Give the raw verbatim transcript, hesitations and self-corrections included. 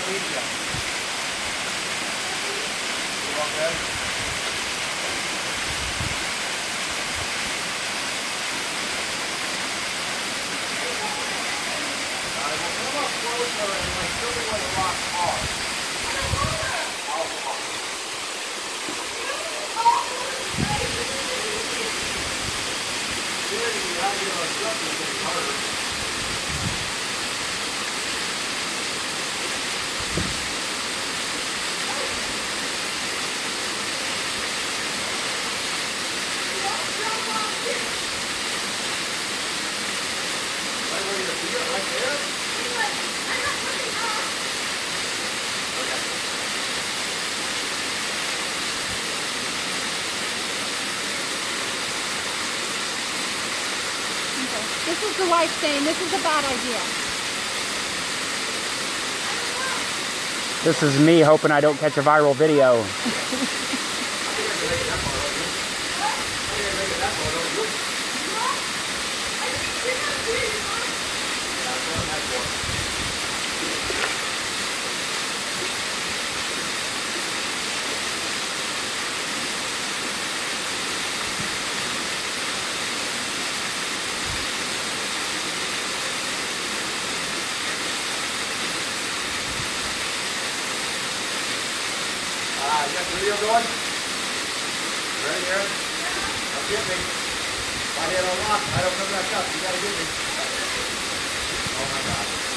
meet you. You want that? Alright, well come up closer and like show me where the rocks are. I'll come up. Seriously, how do you know something's getting harder? Right where your feet are, right there? I'm not looking up. Okay. This is the wife saying this is a bad idea. This is me hoping I don't catch a viral video. Ah, you got the video going? Right here? Now get me. If I hit a lock, I don't come back up. You gotta get me. Oh my God.